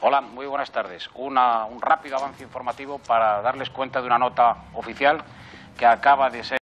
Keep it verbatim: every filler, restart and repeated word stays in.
Hola, muy buenas tardes. Una, un rápido avance informativo para darles cuenta de una nota oficial que acaba de ser